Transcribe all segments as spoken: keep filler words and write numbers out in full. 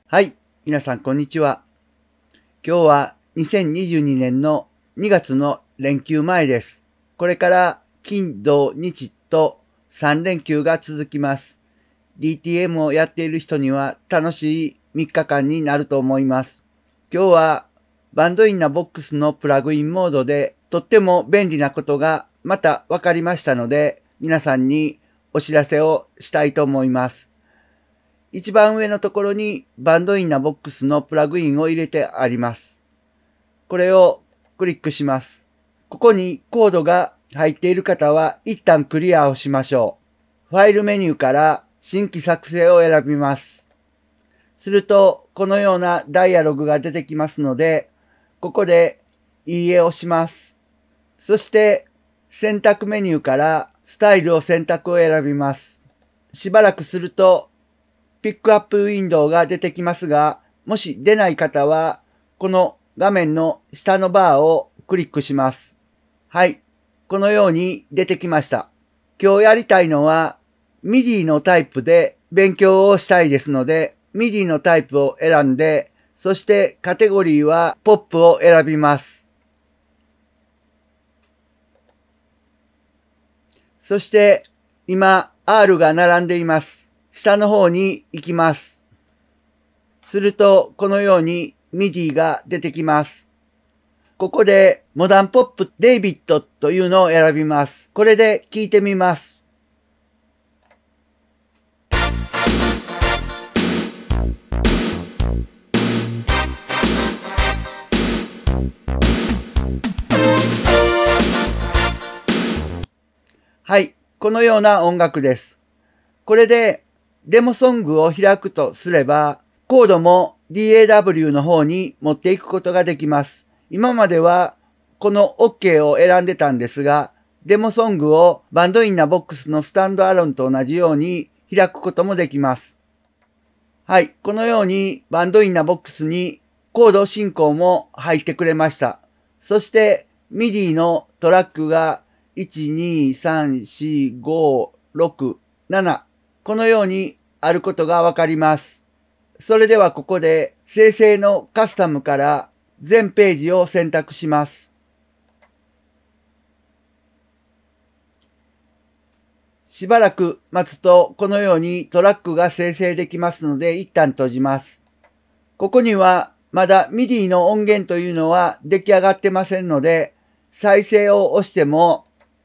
はい、皆さんこんにちは。今日はにせんにじゅうにねんのにがつの連休前です。これから金土日とさんれんきゅうが続きます。ディーティーエム をやっている人には楽しいみっかかんになると思います。今日はバンドインなボックスのプラグインモードでとっても便利なことがまた分かりましたので、皆さんにお知らせをしたいと思います。一番上のところにバンドインなボックスのプラグインを入れてあります。これをクリックします。ここにコードが入っている方は一旦クリアをしましょう。ファイルメニューから新規作成を選びます。するとこのようなダイアログが出てきますので、ここでいいえをします。そして選択メニューからスタイルを選択を選びます。しばらくするとピックアップウィンドウが出てきますが、もし出ない方は、この画面の下のバーをクリックします。はい。このように出てきました。今日やりたいのは、ミディ のタイプで勉強をしたいですので、ミディ のタイプを選んで、そしてカテゴリーは ポップ を選びます。そして、今 アール が並んでいます。下の方に行きます。すると、このように ミディ が出てきます。ここで、モダンポップデイビッドというのを選びます。これで聞いてみます。はい、このような音楽です。これでデモソングを開くとすれば、コードも ディーエーダブリュー の方に持っていくことができます。今まではこの OK を選んでたんですが、デモソングをバンドインなボックスのスタンドアロンと同じように開くこともできます。はい、このようにバンドインなボックスにコード進行も入ってくれました。そして ミディ のトラックがいち、に、さん、よん、ご、ろく、ななこのようにあることがわかります。それではここで生成のカスタムから全ページを選択します。しばらく待つとこのようにトラックが生成できますので一旦閉じます。ここにはまだ ミディ の音源というのは出来上がってませんので、再生を押しても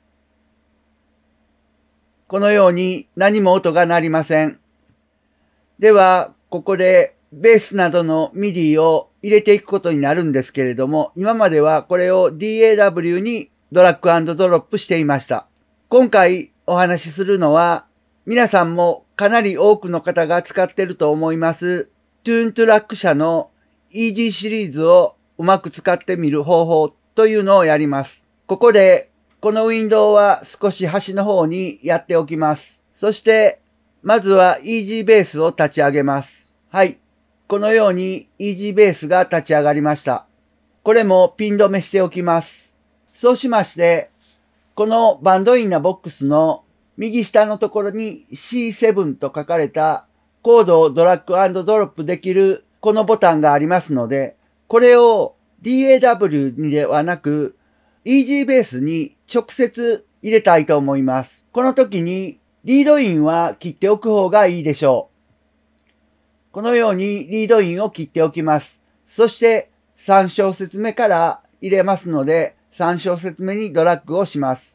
このように何も音が鳴りません。では、ここでベースなどの ミディ を入れていくことになるんですけれども、今まではこれを ディーエーダブリュー にドラッグ&ドロップしていました。今回お話しするのは、皆さんもかなり多くの方が使っていると思います、トゥーントラック社の イージー シリーズをうまく使ってみる方法というのをやります。ここでこのウィンドウは少し端の方にやっておきます。そして、まずは Easy Base を立ち上げます。はい。このように Easy Base が立ち上がりました。これもピン止めしておきます。そうしまして、このバンドインなボックスの右下のところに シーセブン と書かれたコードをドラッグ&ドロップできるこのボタンがありますので、これを ディーエーダブリュー にではなく、Easy Base に直接入れたいと思います。この時にリードインは切っておく方がいいでしょう。このようにリードインを切っておきます。そしてさん小節目から入れますので、さん小節目にドラッグをします。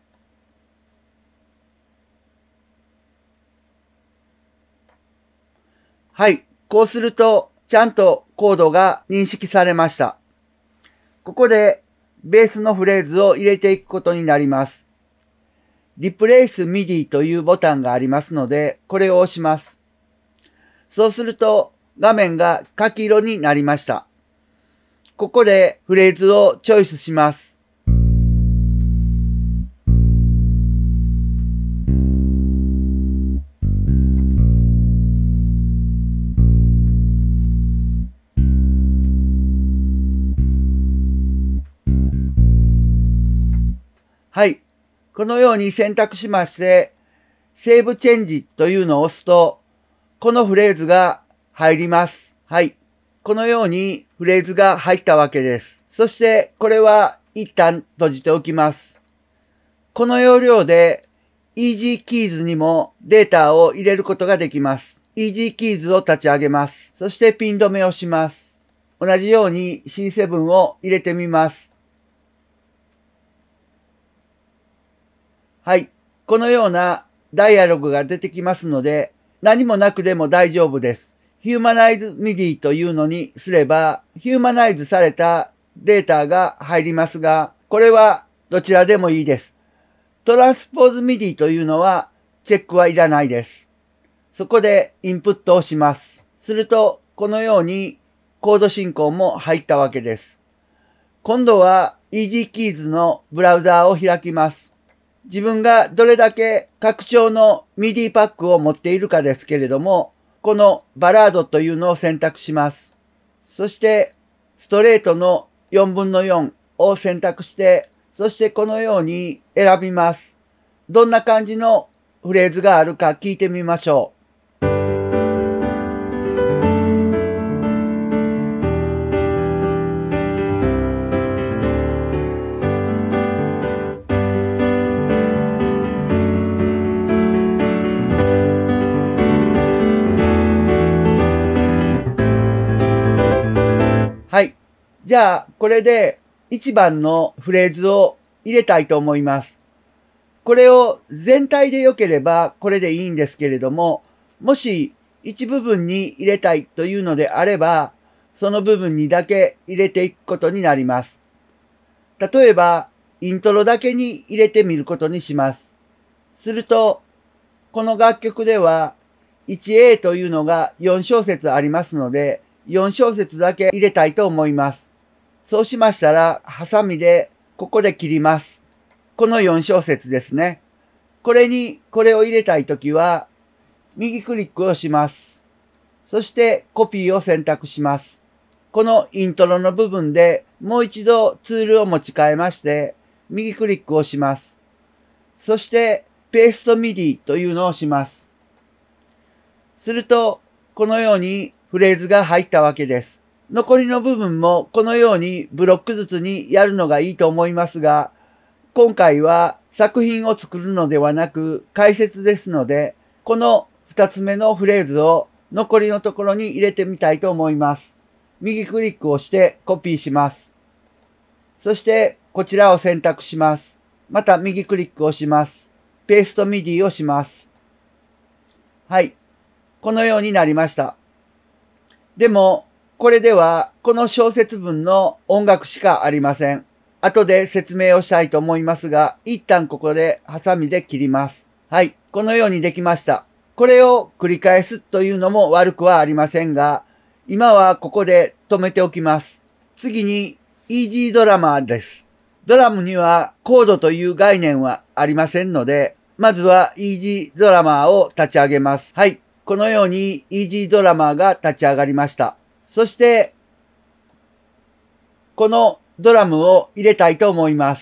はい。こうするとちゃんとコードが認識されました。ここでベースのフレーズを入れていくことになります。Replace ミディ というボタンがありますので、これを押します。そうすると画面が柿色になりました。ここでフレーズをチョイスします。はい。このように選択しまして、セーブチェンジというのを押すと、このフレーズが入ります。はい。 このようにフレーズが入ったわけです。そしてこれは一旦閉じておきます。この要領で Easy Keys にもデータを入れることができます。Easy Keys を立ち上げます。そしてピン止めをします。同じように シーセブン を入れてみます。はい。このようなダイアログが出てきますので、何もなくでも大丈夫です。Humanize ミディ というのにすれば、ヒューマナイズされたデータが入りますが、これはどちらでもいいです。トランスポーズミディ というのはチェックはいらないです。そこでインプットをします。すると、このようにコード進行も入ったわけです。今度は EasyKeys のブラウザーを開きます。自分がどれだけ拡張の ミディ パックを持っているかですけれども、このバラードというのを選択します。そしてストレートのよんぶんのよんを選択して、そしてこのように選びます。どんな感じのフレーズがあるか聞いてみましょう。はい。じゃあ、これでいちばんのフレーズを入れたいと思います。これを全体で良ければこれでいいんですけれども、もし一部分に入れたいというのであれば、その部分にだけ入れていくことになります。例えば、イントロだけに入れてみることにします。すると、この楽曲では ワンエー というのがよん小節ありますので、よん小節だけ入れたいと思います。そうしましたら、ハサミでここで切ります。このよん小節ですね。これにこれを入れたいときは、右クリックをします。そしてコピーを選択します。このイントロの部分でもう一度ツールを持ち替えまして、右クリックをします。そしてペーストミディというのをします。すると、このようにフレーズが入ったわけです。残りの部分もこのようにブロックずつにやるのがいいと思いますが、今回は作品を作るのではなく解説ですので、この二つ目のフレーズを残りのところに入れてみたいと思います。右クリックをしてコピーします。そしてこちらを選択します。また右クリックをします。ペーストミディをします。はい。このようになりました。でも、これではこの小節分の音楽しかありません。後で説明をしたいと思いますが、一旦ここでハサミで切ります。はい。このようにできました。これを繰り返すというのも悪くはありませんが、今はここで止めておきます。次に、イージードラマーです。ドラムにはコードという概念はありませんので、まずはイージードラマーを立ち上げます。はい。このようにイージードラマーが立ち上がりました。そして、このドラムを入れたいと思います。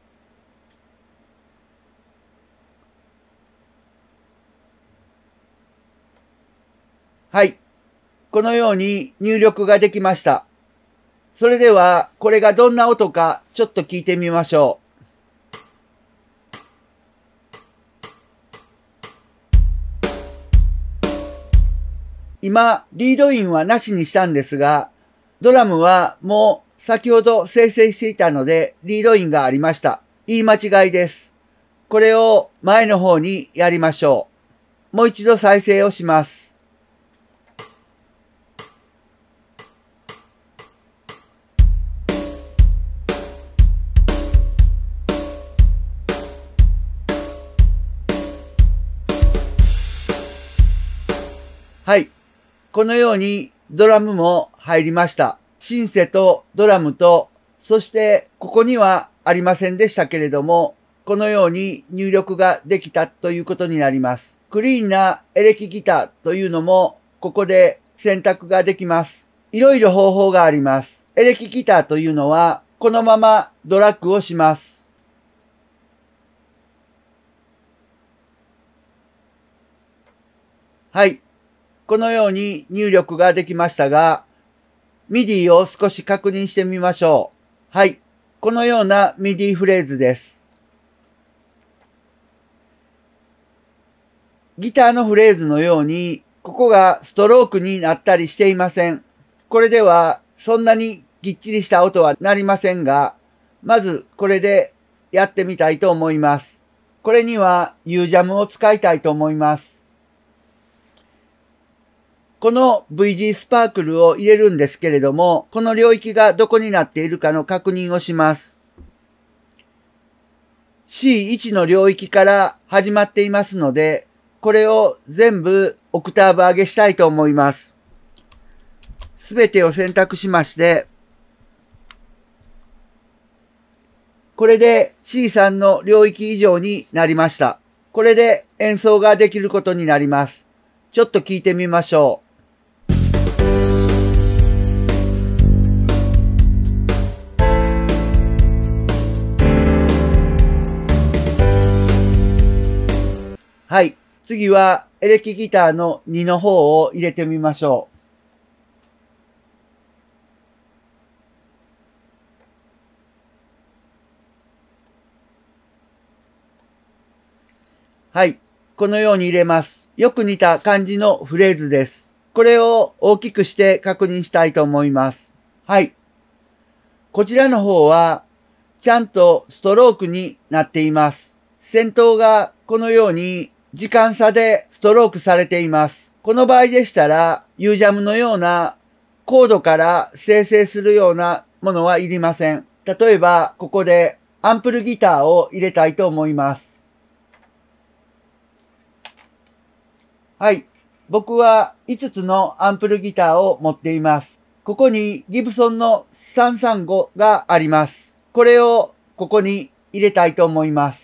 はい。このように入力ができました。それでは、これがどんな音かちょっと聞いてみましょう。今、リードインはなしにしたんですが、ドラムはもう先ほど生成していたので、リードインがありました。言い間違いです。これを前の方にやりましょう。もう一度再生をします。はい。このようにドラムも入りました。シンセとドラムと、そしてここにはありませんでしたけれども、このように入力ができたということになります。クリーンなエレキギターというのもここで選択ができます。いろいろ方法があります。エレキギターというのはこのままドラッグをします。はい。このように入力ができましたが、 ミディ を少し確認してみましょう。はい。このようなミディ フレーズです。ギターのフレーズのように、ここがストロークになったりしていません。これではそんなにきっちりした音はなりませんが、まずこれでやってみたいと思います。これには ユージャム を使いたいと思います。この ブイジー スパークルを入れるんですけれども、この領域がどこになっているかの確認をします。シーワン の領域から始まっていますので、これを全部オクターブ上げしたいと思います。すべてを選択しまして、これで シースリー の領域以上になりました。これで演奏ができることになります。ちょっと聞いてみましょう。はい。次はエレキギターのにの方を入れてみましょう。はい。このように入れます。よく似た感じのフレーズです。これを大きくして確認したいと思います。はい。こちらの方は、ちゃんとストロークになっています。先頭がこのように時間差でストロークされています。この場合でしたら、ユージャム のようなコードから生成するようなものはいりません。例えば、ここでアンプルギターを入れたいと思います。はい。僕はいつつのアンプルギターを持っています。ここにギブソンのさんさんごがあります。これをここに入れたいと思います。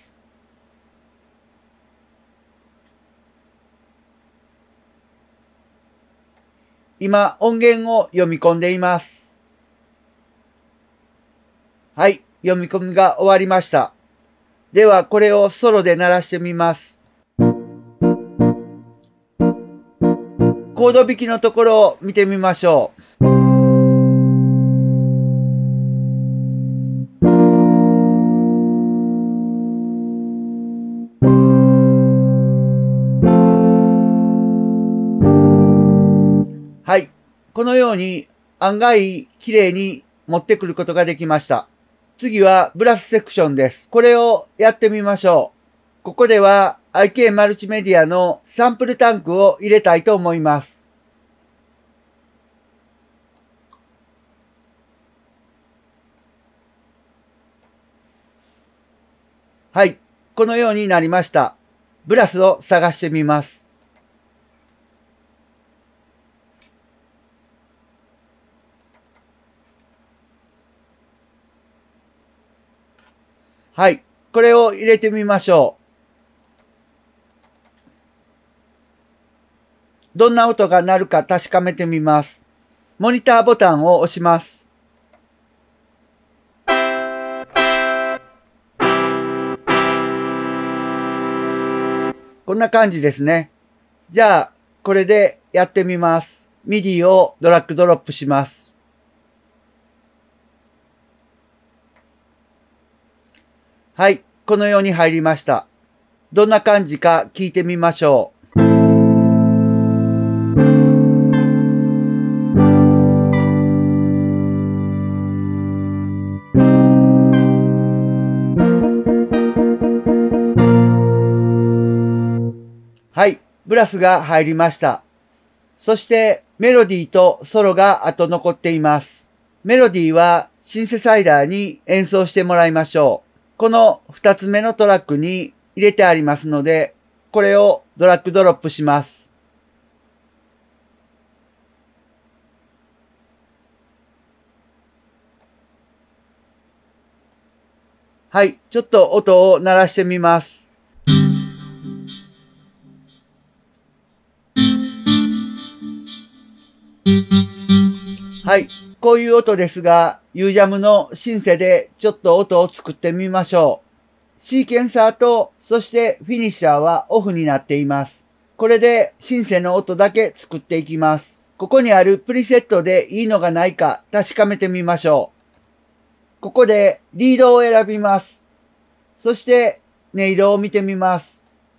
今音源を読み込んでいます。はい。読み込みが終わりました。ではこれをソロで鳴らしてみます。コード弾きのところを見てみましょう。はい。このように案外綺麗に持ってくることができました。次はブラスセクションです。これをやってみましょう。ここでは アイケー マルチメディアのサンプルタンクを入れたいと思います。はい。このようになりました。ブラスを探してみます。はい。これを入れてみましょう。どんな音が鳴るか確かめてみます。モニターボタンを押します。こんな感じですね。じゃあ、これでやってみます。ミディ をドラッグドロップします。はい。このように入りました。どんな感じか聞いてみましょう。はい。ブラスが入りました。そしてメロディーとソロがあと残っています。メロディーはシンセサイダーに演奏してもらいましょう。この二つ目のトラックに入れてありますので、これをドラッグドロップします。はい。ちょっと音を鳴らしてみます。はい。こういう音ですが、ユージャム のシンセでちょっと音を作ってみましょう。シーケンサーと、そしてフィニッシャーはオフになっています。これでシンセの音だけ作っていきます。 ここにあるプリセットでいいのがないか確かめてみましょう。ここでリードを選びます。そして音色を見てみます。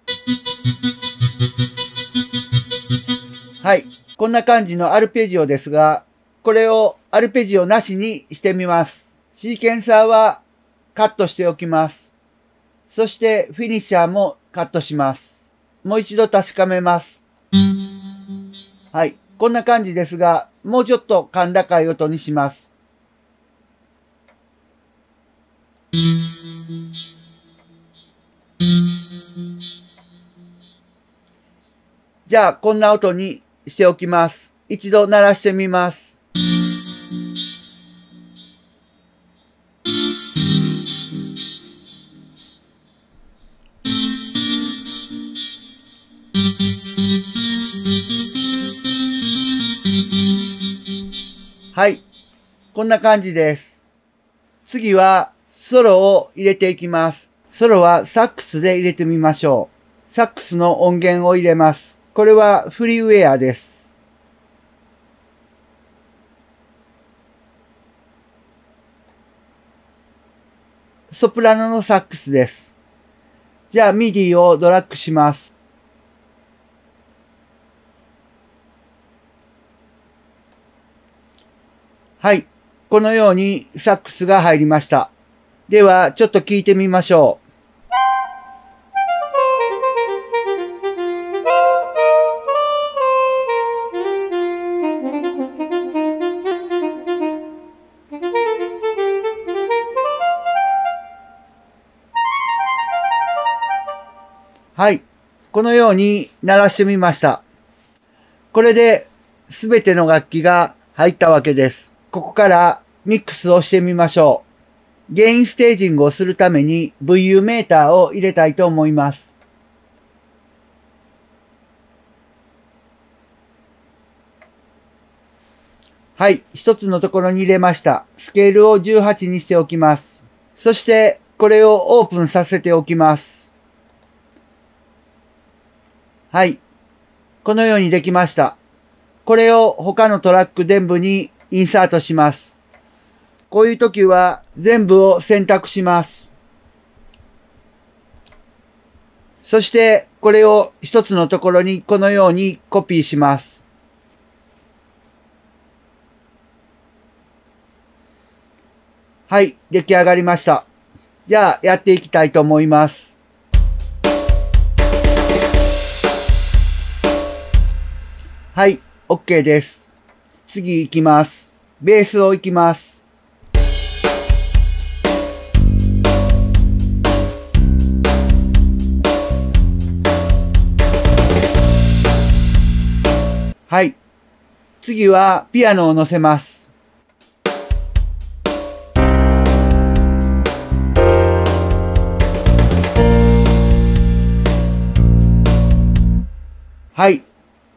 はい。こんな感じのアルペジオですが、これをアルペジオなしにしてみます。シーケンサーはカットしておきます。そしてフィニッシャーもカットします。もう一度確かめます。はい。こんな感じですが、もうちょっと甲高い音にします。じゃあ、こんな音にしておきます。一度鳴らしてみます。はい。こんな感じです。次は、ソロを入れていきます。ソロはサックスで入れてみましょう。サックスの音源を入れます。これはフリーウェアです。ソプラノのサックスです。じゃあミディをドラッグします。はい。このようにサックスが入りました。では、ちょっと聞いてみましょう。はい。このように鳴らしてみました。これで全ての楽器が入ったわけです。ここからミックスをしてみましょう。ゲインステージングをするために ブイユー メーターを入れたいと思います。はい。一つのところに入れました。スケールをじゅうはちにしておきます。そしてこれをオープンさせておきます。はい。このようにできました。これを他のトラック全部にインサートします。こういう時は全部を選択します。そしてこれを一つのところにこのようにコピーします。はい、出来上がりました。じゃあやっていきたいと思います。はい、OK です。次行きます。ベースを行きます。はい。次はピアノを乗せます。はい。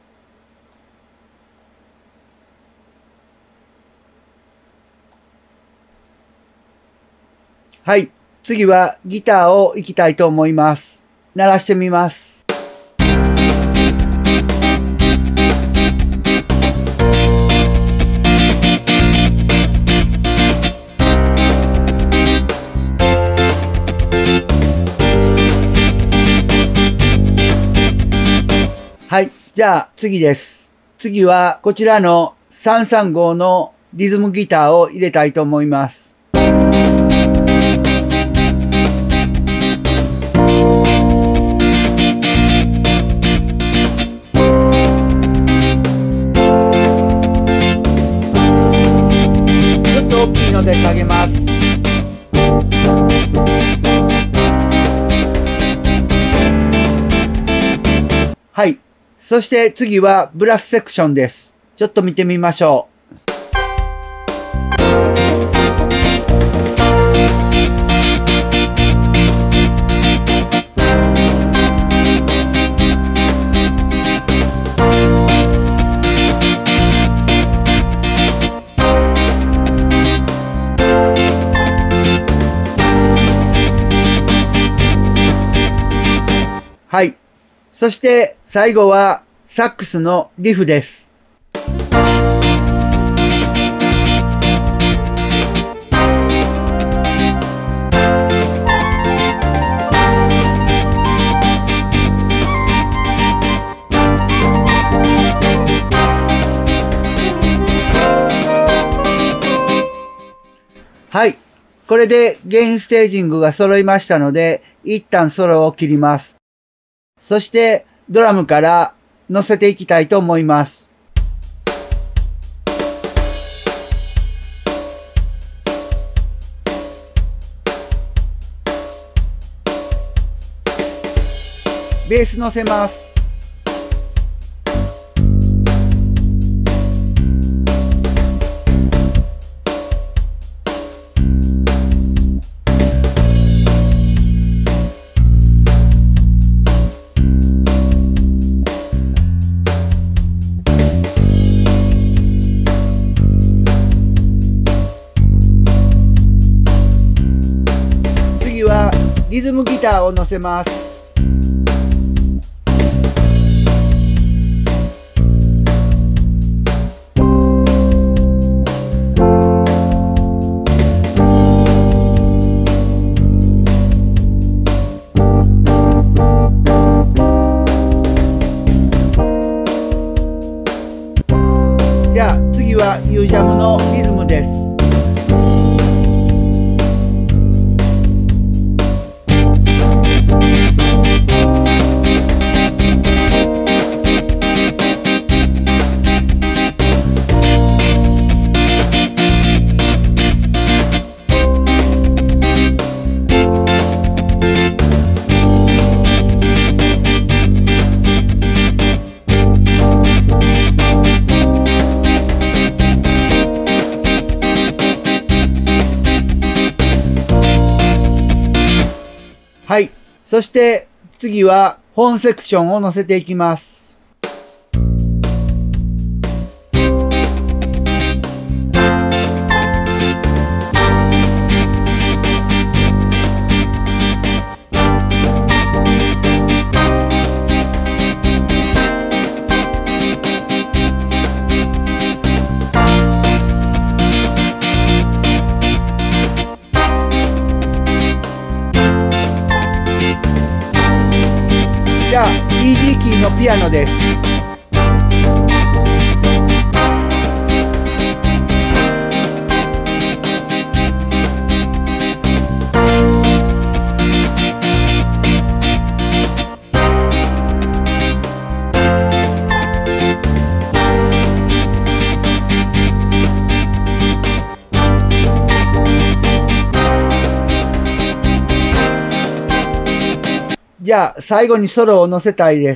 はい。次はギターを行きたいと思います。鳴らしてみます。はい。じゃあ次です。次はこちらのさんさんごのリズムギターを入れたいと思います。大きいので下げます。はい。そして次はブラスセクションです。ちょっと見てみましょう。はい。そして最後はサックスのリフです。 はい。これでゲインステージングが揃いましたので、一旦ソロを切ります。そしてドラムから乗せていきたいと思います。ベース乗せます。次はリズムギターを乗せます。じゃあ次は ユージャムのリズムです。はい。そして次は本セクションを乗せていきます。じゃあ イージー キーのピアノです。じゃあ最後にソロを乗せたいです。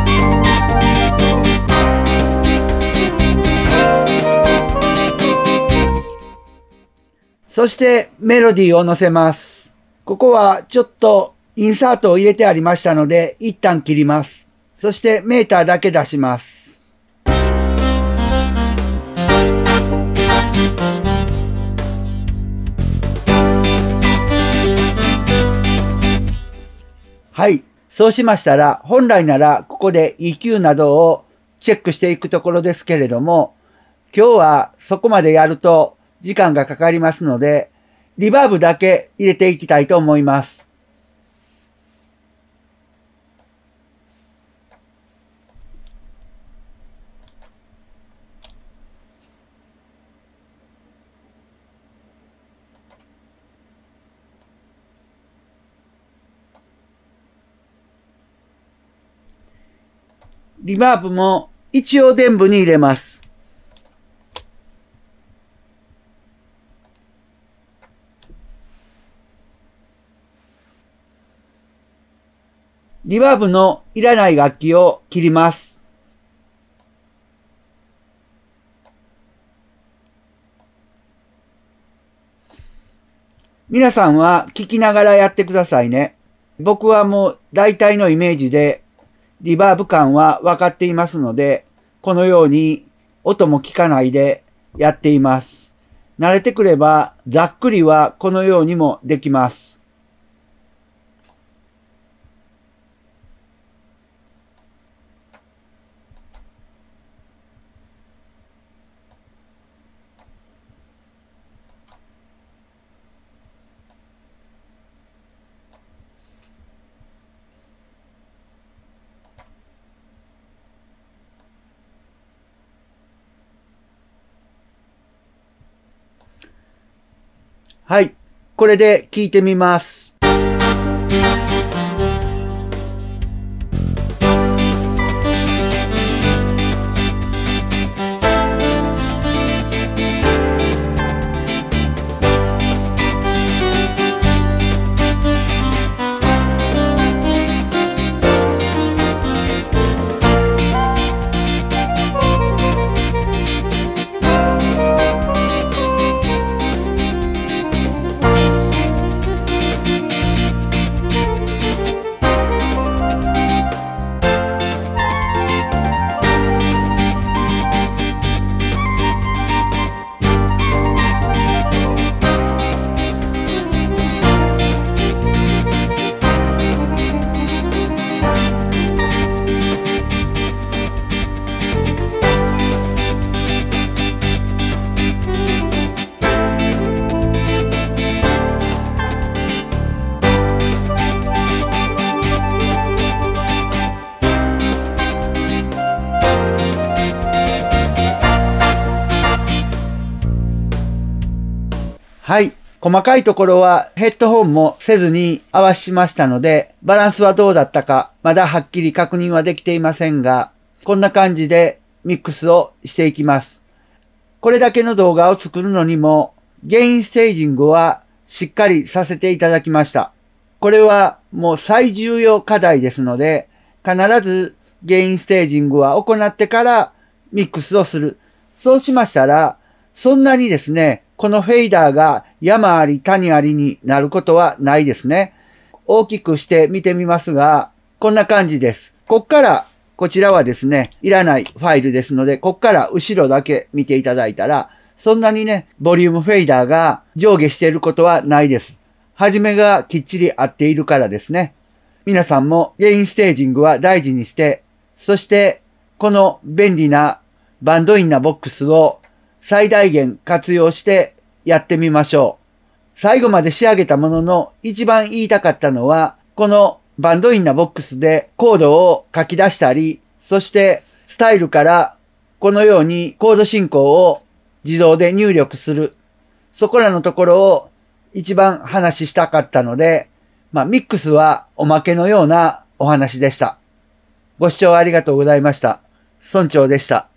そしてメロディーを乗せます。ここはちょっとインサートを入れてありましたので一旦切ります。そしてメーターだけ出します。はい。そうしましたら、本来ならここで イーキュー などをチェックしていくところですけれども、今日はそこまでやると時間がかかりますので、リバーブだけ入れていきたいと思います。リバーブも一応全部に入れます。リバーブのいらない楽器を切ります。皆さんは聞きながらやってくださいね。僕はもう大体のイメージでリバーブ感は分かっていますので、このように音も聞かないでやっています。慣れてくればざっくりはこのようにもできます。 はい。これで聞いてみます。はい。細かいところはヘッドホンもせずに合わしましたので、バランスはどうだったか、まだはっきり確認はできていませんが、こんな感じでミックスをしていきます。これだけの動画を作るのにも、ゲインステージングはしっかりさせていただきました。これはもう最重要課題ですので、必ずゲインステージングは行ってからミックスをする。そうしましたら、そんなにですね、このフェーダーが山あり谷ありになることはないですね。大きくして見てみますが、こんな感じです。こっから、こちらはですね、いらないファイルですので、こっから後ろだけ見ていただいたら、そんなにね、ボリュームフェーダーが上下していることはないです。初めがきっちり合っているからですね。皆さんもゲインステージングは大事にして、そしてこの便利なバンドインなボックスを最大限活用してやってみましょう。最後まで仕上げたものの一番言いたかったのは、このバンドインなボックスでコードを書き出したり、そしてスタイルからこのようにコード進行を自動で入力する。そこらのところを一番話したかったので、まあミックスはおまけのようなお話でした。ご視聴ありがとうございました。村長でした。